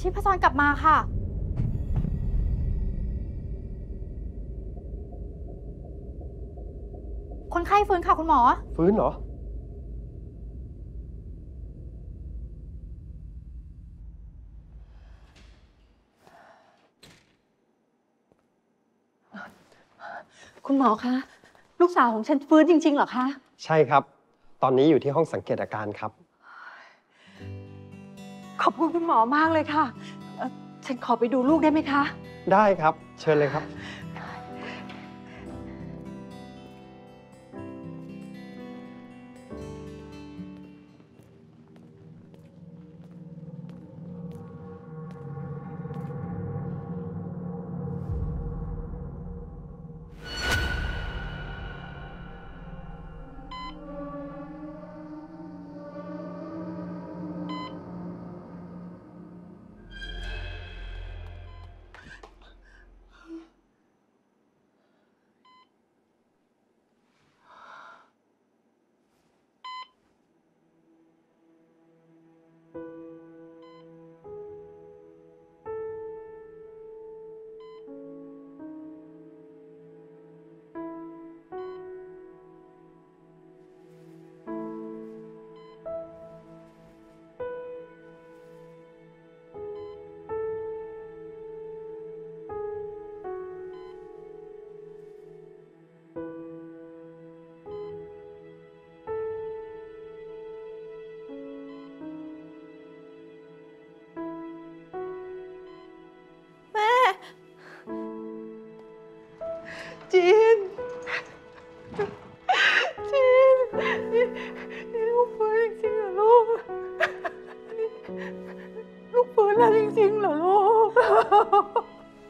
ชีพจรกลับมาค่ะคนไข้ฟื้นค่ะคุณหมอฟื้นเหรอคุณหมอคะลูกสาวของฉันฟื้นจริงๆเหรอคะใช่ครับตอนนี้อยู่ที่ห้องสังเกตอาการครับขอบคุณคุณหมอมากเลยค่ะฉันขอไปดูลูกได้ไหมคะได้ครับเชิญเลยครับจีนนี่ลูกฟื้นจริงๆเหรอลูกลูกฟื้นแล้วจริงๆเหรอลูก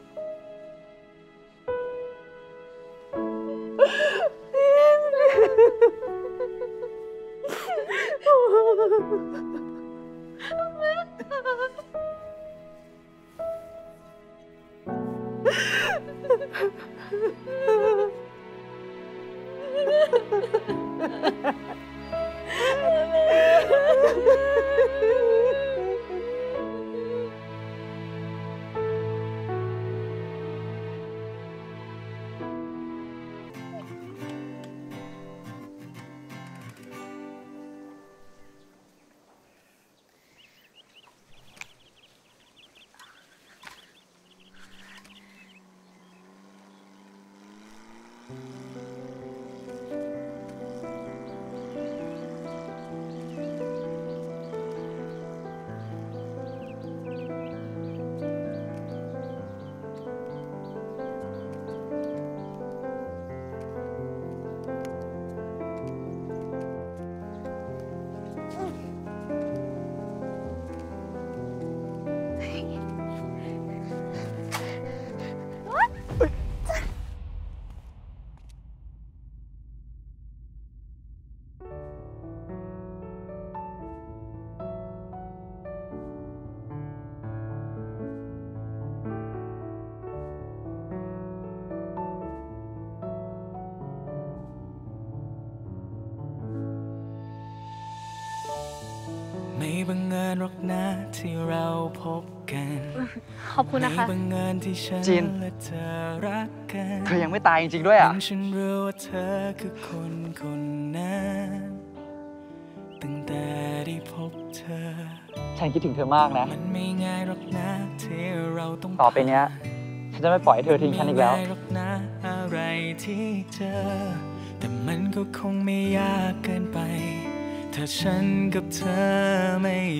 ไม่บังเอิญหรอกนะที่เราพบกันขอบคุณนะคะไม่บังเอิญที่ฉันจีนและเธอรักกันเธอยังไม่ตายจริงๆด้วยอ่ะฉันรู้ว่าเธอคือคนคนนั้นตั้งแต่ได้พบเธอฉันคิดถึงเธอมากนะมันไม่ง่ายหรอกนะที่เราต้องต่อไปเนี้ย ฉันจะไม่ปล่อยให้เธอทิ้งฉันอีกแล้วไม่ง่ายหรอกนะอะไรที่เจอแต่มันก็คงไม่ยากเกินไปถ้าฉันกับเธอไม่